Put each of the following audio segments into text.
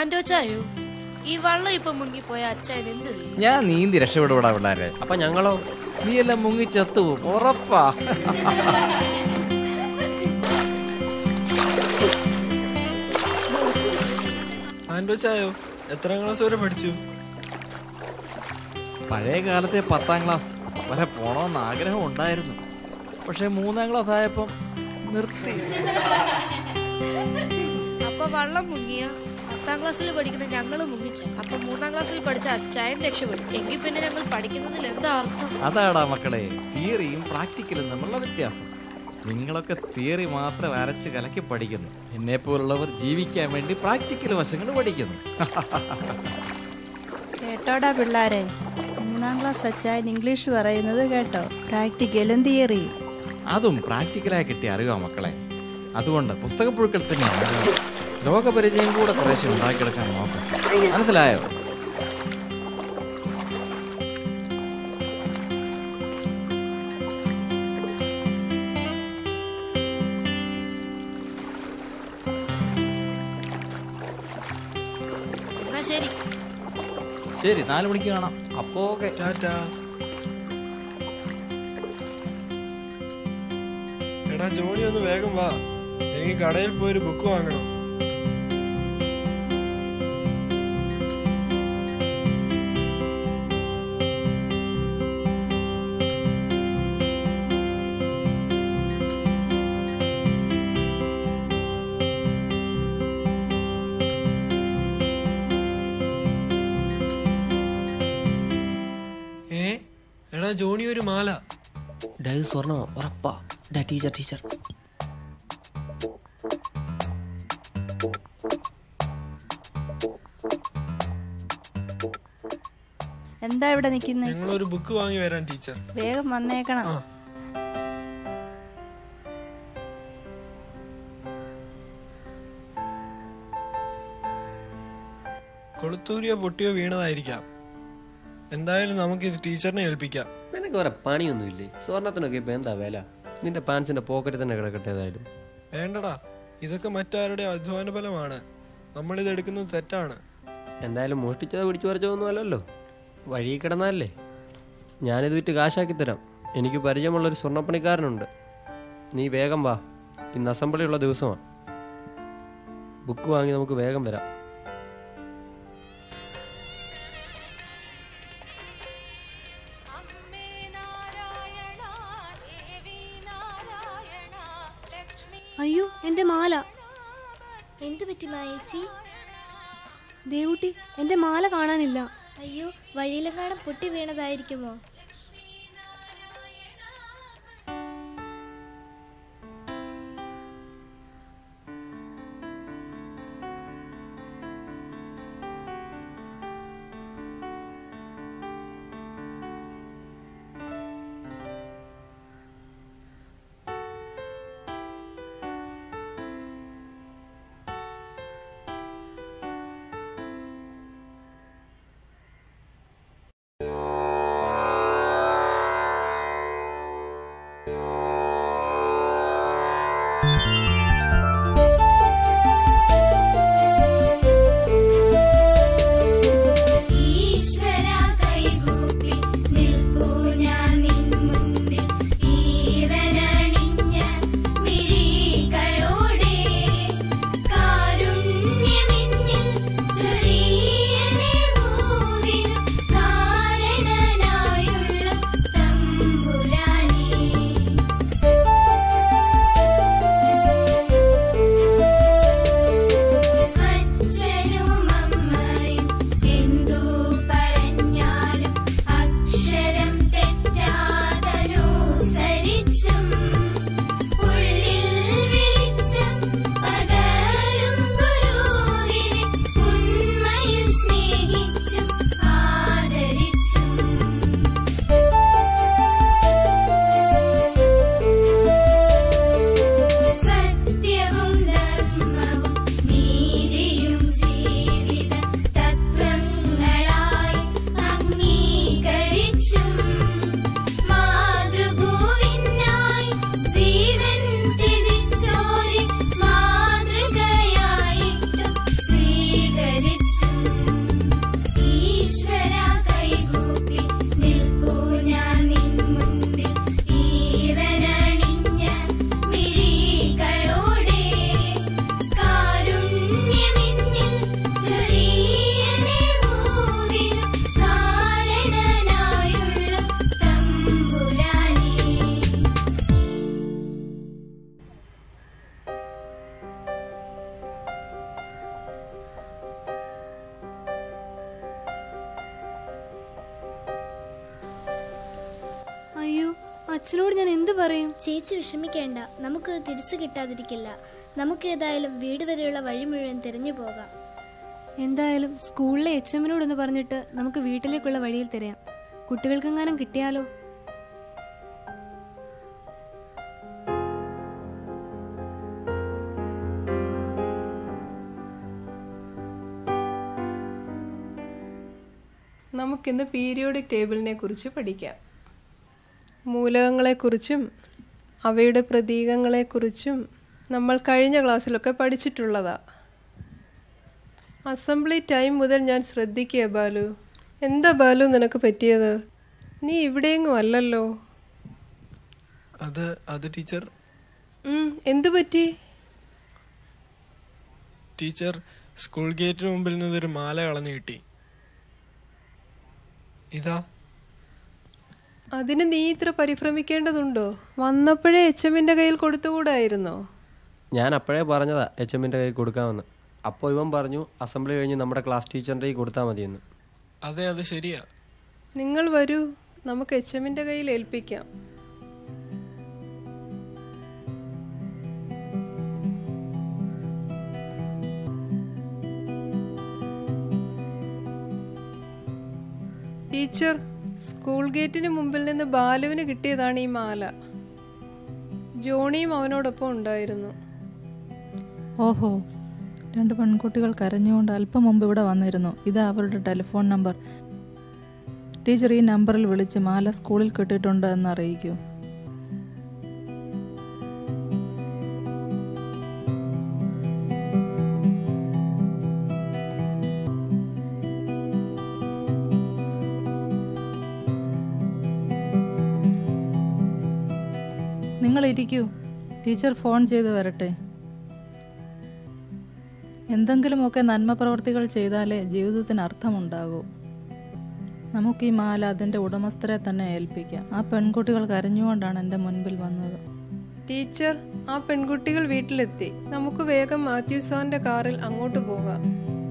ആൻഡോച്ചായോ, ഈ വള്ളം ഇപ്പൊ മുങ്ങിപ്പോയ അച്ഛൻ എന്ത്? ഞാൻ നീന്തി രക്ഷപ്പെടുവിടാ പിള്ളേരെ. അപ്പൊ ഞങ്ങളോ? നീ എല്ലാം മുങ്ങി ചത്തുപോകും, ഉറപ്പാ. ആൻഡോച്ചായോ, എത്രാം ക്ലാസ് വരെ പഠിച്ചു? പഴയ കാലത്തെ 10ാം ക്ലാസ് വരെ പോണമെന്ന് ആഗ്രഹം ഉണ്ടായിരുന്നു. പക്ഷെ 3ാം ക്ലാസ് ആയപ്പം നിർത്തി. അപ്പൊ വള്ളം മുങ്ങിയ 10ാം ക്ലാസ്സിൽ പഠിക്കുന്ന ഞങ്ങൾ മുങ്ങിച്ച, അപ്പൊ 3ാം ക്ലാസ്സിൽ പഠിച്ച അച്ചായൻ രക്ഷപ്പെടും. എങ്കിൽ പിന്നെ ഞങ്ങൾ പഠിക്കുന്നതിൽ എന്താ അർത്ഥം? അതാടാ മക്കളെ തിയറിയും പ്രാക്ടിക്കലും തമ്മിലുള്ള വ്യത്യാസം. നിങ്ങളൊക്കെ തിയറി മാത്രം അരച്ച് കലക്കി പഠിക്കുന്നു. എന്നെ പോലുള്ളവർ ജീവിക്കാൻ വേണ്ടി പ്രാക്ടിക്കൽ വശങ്ങൾ പഠിക്കുന്നു. കേട്ടോടാ പിള്ളാരെ, 3ാം ക്ലാസ് അച്ചായൻ ഇംഗ്ലീഷ് പറയുന്നത് കേട്ടോ? പ്രാക്ടിക്കലും തിയറിയും. അതും പ്രാക്ടിക്കലായി കിട്ടിയ അറിവാ മക്കളെ. അതുകൊണ്ട് പുസ്തകപ്പുഴുക്കൾ തന്നെയാണ്. ലോകപരിചയം കൂടെ കുറേശ്ശെ ഉണ്ടാക്കിയെടുക്കാൻ നോക്കാം. മനസ്സിലായോ? എന്നാ ശരി. ശരി, 4 മണിക്ക് കാണാം. അപ്പോ ഓക്കെ. ടാറ്റാ. എടാ ജോണി, ഒന്ന് വേഗം വാ, എനിക്ക് കടയിൽ പോയൊരു ബുക്ക് വാങ്ങണം. എടാ ജോണി, ഒരു മാല. സ്വർണ്ണ ഉറപ്പാ. ടീച്ചർ എന്താ ഇവിടെ നിൽക്കുന്നേ? ഞങ്ങളൊരു ബുക്ക് വാങ്ങി വരാൻ ടീച്ചർ. വേഗം വന്നേക്കണം. കൊളുത്തൂരിയോ പൊട്ടിയോ വീണതായിരിക്കാം. എന്തായാലും നമുക്ക് ഇത് ടീച്ചറിനെ ഏൽപ്പിക്കാം. നിനക്ക് വേറെ പണിയൊന്നുമില്ലേ? സ്വർണത്തിനൊക്കെ ഇപ്പൊ എന്താ വില? നിന്റെ പാൻസിന്റെ പോക്കറ്റ് തന്നെ കിടക്കട്ടെ. ഏതായാലും വേണ്ടടാ, ഇതൊക്കെ മറ്റാരുടെ അധ്വാന ഫലമാണ്. നമ്മളിത് എടുക്കുന്നത് തെറ്റാണ്. എന്തായാലും മോഷ്ടിച്ചതോ പിടിച്ചു പറിച്ചതൊന്നും അല്ലല്ലോ. വഴി കിടന്നല്ലേ. ഞാനിത് വിറ്റ് കാശാക്കി തരാം. എനിക്ക് പരിചയമുള്ളൊരു സ്വർണ്ണപ്പണിക്കാരനുണ്ട്. നീ വേഗം വാ, ഇന്ന് അസംബ്ലി ഉള്ള ദിവസമാണ്. ബുക്ക് വാങ്ങി നമുക്ക് വേഗം വരാം. അയ്യോ, എന്റെ മാല. എന്തു പറ്റി മായേച്ചി? ദേവുട്ടി, എന്റെ മാല കാണാനില്ല. അയ്യോ, വഴിയിലെങ്ങാനും പൊട്ടി വീണതായിരിക്കുമോ? അച്ഛനോട് ഞാൻ എന്ത് പറയും? ചേച്ചി വിഷമിക്കേണ്ട, നമുക്കത് തിരിച്ചു കിട്ടാതിരിക്കില്ല. നമുക്ക് ഏതായാലും വീട് വരെയുള്ള വഴി മുഴുവൻ തിരഞ്ഞു പോകാം. എന്തായാലും സ്കൂളിലെ HM-നോടൊന്ന് പറഞ്ഞിട്ട് നമുക്ക് വീട്ടിലേക്കുള്ള വഴിയിൽ തിരയാം. കുട്ടികൾക്കെങ്ങാനും കിട്ടിയാലോ? നമുക്കിന്ന് പീരിയോഡിക് ടേബിളിനെ കുറിച്ച് പഠിക്കാം. മൂലകങ്ങളെക്കുറിച്ചും അവയുടെ പ്രതീകങ്ങളെക്കുറിച്ചും നമ്മൾ കഴിഞ്ഞ ക്ലാസ്സിലൊക്കെ പഠിച്ചിട്ടുള്ളതാ. അസംബ്ലി ടൈം മുതൽ ഞാൻ ശ്രദ്ധിക്കുക ബാലു. എന്താ ബാലു നിനക്ക് പറ്റിയത്? നീ ഇവിടെയെങ്ങും അല്ലല്ലോ. അത് ടീച്ചർ. എന്തു പറ്റി? ടീച്ചർ, സ്കൂൾ ഗേറ്റിന് മുമ്പിൽ നിന്നൊരു മാല കളഞ്ഞു കിട്ടി. ഇതാ. അതിന് നീ ഇത്ര പരിഭ്രമിക്കേണ്ടതുണ്ടോ? വന്നപ്പോഴേ HM-ന്റെ കയ്യിൽ കൊടുത്തുകൂടായിരുന്നോ? ഞാൻ അപ്പോഴേ പറഞ്ഞതാ HM-ന്റെ കയ്യിൽ കൊടുക്കാമെന്ന്. അപ്പോൾ ഇവൻ പറഞ്ഞു അസംബ്ലി കഴിഞ്ഞ് നമ്മുടെ ക്ലാസ് ടീച്ചറിൻ്റെ കയ്യിൽ കൊടുത്താൽ മതിയെന്ന്. അതെ, അത് ശരിയാ. നിങ്ങൾ വരൂ, നമുക്ക് HM-ന്റെ കയ്യിൽ ഏൽപ്പിക്കാം. ടീച്ചർ, സ്കൂൾ ഗേറ്റിന് മുമ്പിൽ നിന്ന് ബാലുവിന് കിട്ടിയതാണ് ഈ മാല. ജോണിയും അവനോടൊപ്പം ഉണ്ടായിരുന്നു. ഓഹോ, 2 പെൺകുട്ടികൾ കരഞ്ഞുകൊണ്ട് അല്പം മുമ്പ് ഇവിടെ വന്നിരുന്നു. ഇതാ അവരുടെ ടെലിഫോൺ നമ്പർ. ടീച്ചർ ഈ നമ്പറിൽ വിളിച്ച് മാല സ്കൂളിൽ കിട്ടിയിട്ടുണ്ട് എന്ന് അറിയിക്കൂ. നിങ്ങൾ ഇരിക്കൂ, ടീച്ചർ ഫോൺ ചെയ്ത് വരട്ടെ. എന്തെങ്കിലുമൊക്കെ നന്മ പ്രവർത്തികൾ ചെയ്താലേ ജീവിതത്തിന് അർത്ഥമുണ്ടാകൂ. നമുക്ക് ഈ മാല അതിൻ്റെ ഉടമസ്ഥരെ തന്നെ ഏൽപ്പിക്കാം. ആ പെൺകുട്ടികൾ കരഞ്ഞുകൊണ്ടാണ് എൻ്റെ മുൻപിൽ വന്നത്. ടീച്ചർ, ആ പെൺകുട്ടികൾ വീട്ടിലെത്തി. നമുക്ക് വേഗം മാത്യു സാറിന്റെ കാറിൽ അങ്ങോട്ട് പോകാം.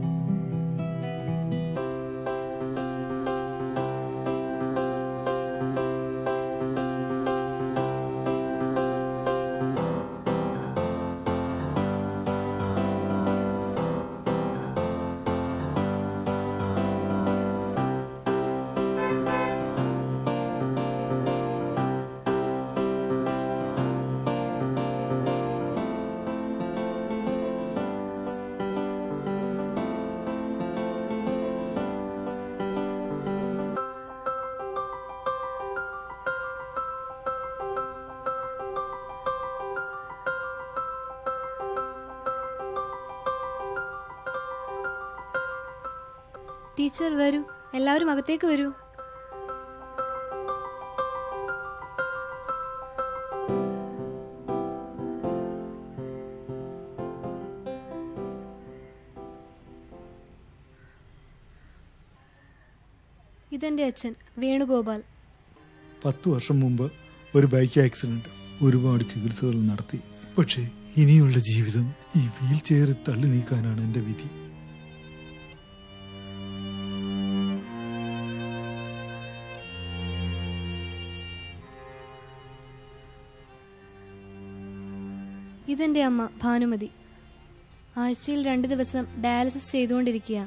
ടീച്ചർ വരൂ, എല്ലാവരും അകത്തേക്ക് വരൂ. ഇതെന്റെ അച്ഛൻ വേണുഗോപാൽ. 10 വർഷം മുമ്പ് ഒരു ബൈക്ക് ആക്സിഡന്റ്, ഒരുപാട് ചികിത്സകൾ നടത്തി. പക്ഷേ ഇനിയുള്ള ജീവിതം ഈ വീൽ ചെയറിൽ തള്ളി നീക്കാനാണ് എൻ്റെ വിധി. ഇതെന്റെ അമ്മ ഭാനുമതി. ആഴ്ചയിൽ 2 ദിവസം ഡയാലിസിസ് ചെയ്തുകൊണ്ടിരിക്കുക.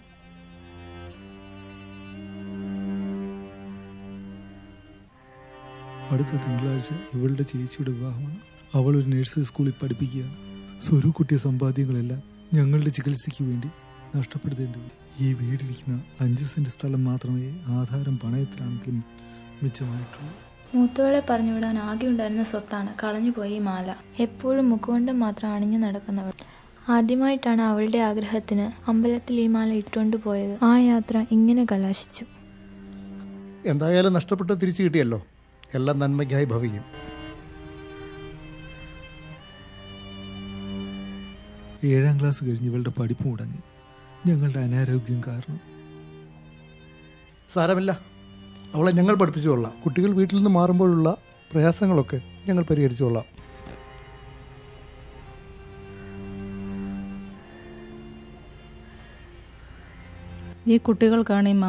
അടുത്ത തിങ്കളാഴ്ച ഇവളുടെ ചേച്ചിയുടെ വിവാഹമാണ്. അവൾ ഒരു നഴ്സറി സ്കൂളിൽ പഠിപ്പിക്കുകയാണ്. സ്വരുക്കുട്ടിയ സമ്പാദ്യങ്ങളെല്ലാം ഞങ്ങളുടെ ചികിത്സയ്ക്ക് വേണ്ടി നഷ്ടപ്പെടുത്തേണ്ടി വരും. ഈ വീടിരിക്കുന്ന 5 സെന്റ് സ്ഥലം മാത്രമേ ആധാരം പണയത്തിലാണെങ്കിലും മിച്ചമായിട്ടുള്ളൂ. മൂത്തോളെ പറഞ്ഞു വിടാൻ ആകെ ഉണ്ടായിരുന്ന സ്വത്താണ് കളഞ്ഞുപോയി ഈ മാല. എപ്പോഴും മുഖകൊണ്ട് മാത്രം അണിഞ്ഞു നടക്കുന്നവൾ. ആദ്യമായിട്ടാണ് അവളുടെ ആഗ്രഹത്തിന് അമ്പലത്തിൽ ഈ മാല ഇട്ടുകൊണ്ട് പോയത്. ആ യാത്ര ഇങ്ങനെ കലാശിച്ചു. എന്തായാലും നഷ്ടപ്പെട്ട് തിരിച്ചു കിട്ടിയല്ലോ. എല്ലാം നന്മയ്ക്കായി ഭവിക്കും. ഏഴാം ക്ലാസ് കഴിഞ്ഞ് ഇവളുടെ പഠിപ്പ് മുടങ്ങി, ഞങ്ങളുടെ അനാരോഗ്യം കാരണം. സാരമില്ല, അവളെ ഞങ്ങൾ പഠിപ്പിച്ചുകൊള്ളാം. കുട്ടികൾ വീട്ടിൽ നിന്ന് മാറുമ്പോഴുള്ള പ്രയാസങ്ങളൊക്കെ ഞങ്ങൾ പരിഹരിച്ചുകൊള്ളാം. ഈ കുട്ടികൾക്കാണ് ഈ മാല കളഞ്ഞു കിട്ടിയത്.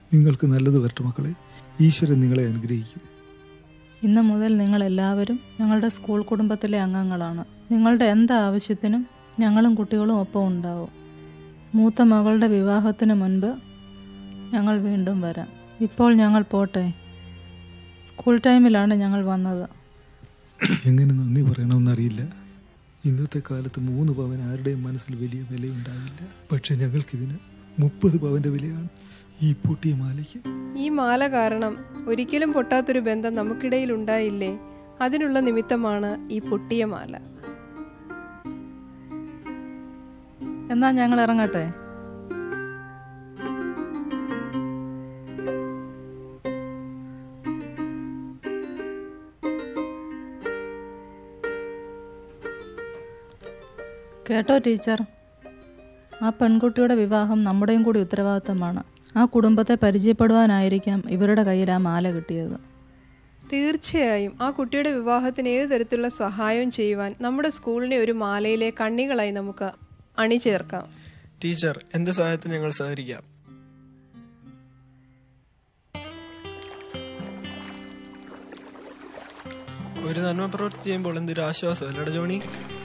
നിങ്ങൾക്ക് നല്ലത് വരട്ടെ മക്കളെ. ഈശ്വരൻ നിങ്ങളെ അനുഗ്രഹിക്കും. ഇന്നു മുതൽ നിങ്ങളെല്ലാവരും ഞങ്ങളുടെ സ്കൂൾ കുടുംബത്തിലെ അംഗങ്ങളാണ്. നിങ്ങളുടെ എന്താവശ്യത്തിനും ഞങ്ങളും കുട്ടികളും ഒപ്പം ഉണ്ടാവും. മൂത്ത മകളുടെ വിവാഹത്തിന് മുൻപ് ഞങ്ങൾ വീണ്ടും വരാം. ഇപ്പോൾ ഞങ്ങൾ പോട്ടെ. സ്കൂൾ ടൈമിലാണ് ഞങ്ങൾ വന്നത്. എങ്ങനെ നന്ദി പറയണമെന്നറിയില്ല. ഇന്നത്തെ കാലത്ത് 3 പവൻ ആരുടെയും മനസ്സിൽ വലിയ വിലയുണ്ടാവില്ല. പക്ഷെ ഞങ്ങൾക്കിതിന് 30 പവന്റെ വിലയാണ് ഈ പൊട്ടിയ മാലയ്ക്ക്. ഈ മാല കാരണം ഒരിക്കലും പൊട്ടാത്തൊരു ബന്ധം നമുക്കിടയിൽ ഉണ്ടായില്ലേ? അതിനുള്ള നിമിത്തമാണ് ഈ പൊട്ടിയ മാല. എന്നാ ഞങ്ങൾ ഇറങ്ങട്ടെ. കേട്ടോ ടീച്ചർ, ആ പെൺകുട്ടിയുടെ വിവാഹം നമ്മുടെയും കൂടി ഉത്തരവാദിത്തമാണ്. ആ കുടുംബത്തെ പരിചയപ്പെടുവാനായിരിക്കാം ഇവരുടെ കയ്യിൽ ആ മാല കിട്ടിയത്. തീർച്ചയായും ആ കുട്ടിയുടെ വിവാഹത്തിന് ഏത് തരത്തിലുള്ള സഹായം ചെയ്യുവാൻ നമ്മുടെ സ്കൂളിനെ ഒരു മാലയിലെ കണ്ണികളായി നമുക്ക് അണിചേർക്കാം. ടീച്ചർ, എന്ത് സഹായത്തിന് ഞങ്ങൾ സഹകരിക്കാം. ഒരു നന്മ പ്രവൃത്തി ചെയ്യുമ്പോൾ എന്തൊരു ആശ്വാസം അല്ലട ജോണി.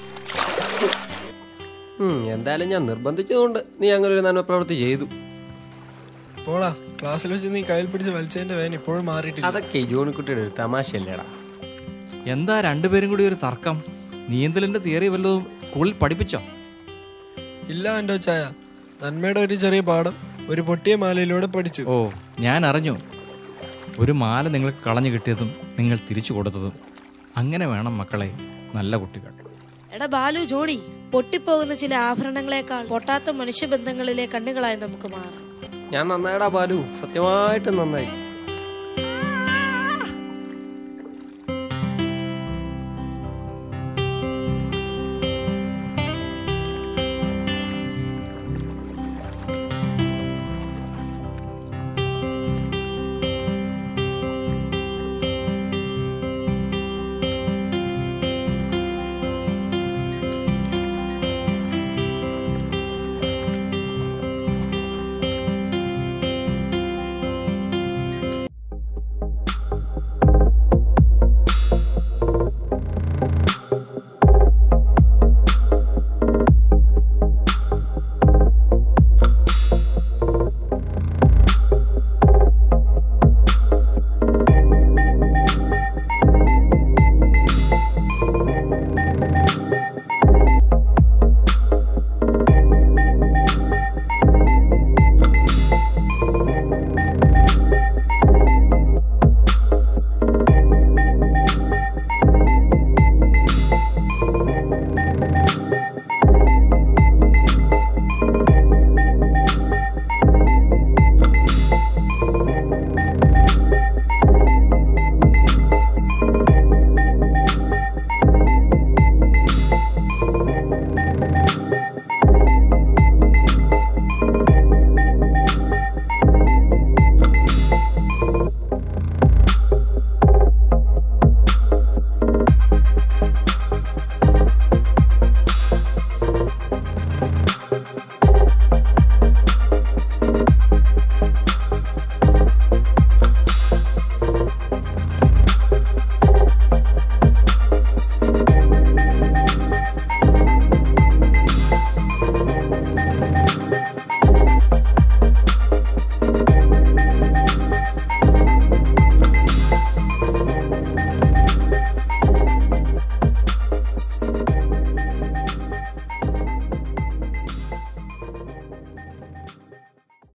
എന്തായാലും ഞാൻ നിർബന്ധിച്ചതുകൊണ്ട് നീ അങ്ങനെ ഒരു നന്മ പ്രവൃത്തി ചെയ്തു. പോടാ, ക്ലാസ്സിൽ വെച്ച് നീ കയ്യിൽ പിടിച്ച് വലിച്ചതിന്റെ വേദന ഇപ്പോഴും മാറിയിട്ടില്ല. അതൊക്കെ ജോണിക്കുട്ടിയുടെ ഒരു തമാശയല്ലേടാ. എന്താ രണ്ടുപേരും കൂടി ഒരു തർക്കം? നീന്തലിന്റെ തിയറി വല്ലതും സ്കൂളിൽ പഠിപ്പിച്ചോ? ഇല്ല എൻ്റെ ചായ, നന്മയുടെ ഒരു ചെറിയ പാഠം ഒരു പൊട്ടിയ മാലയിലൂടെ പഠിച്ചു. ഓ, ഞാൻ അറിഞ്ഞു. ഒരു മാല നിങ്ങൾക്ക് കളഞ്ഞു കിട്ടിയതും നിങ്ങൾ തിരിച്ചു കൊടുത്തതും. അങ്ങനെ വേണം മക്കളെ, നല്ല കുട്ടികൾ. എടാ ബാലു, ജോണി, പൊട്ടിപ്പോകുന്ന ചില ആഭരണങ്ങളെക്കാൾ പൊട്ടാത്ത മനുഷ്യബന്ധങ്ങളിലെ കണ്ണുകളായി നമുക്ക് മാറാം. ഞാൻ നന്നായിടാ ബാലു, സത്യമായിട്ട് നന്നായി.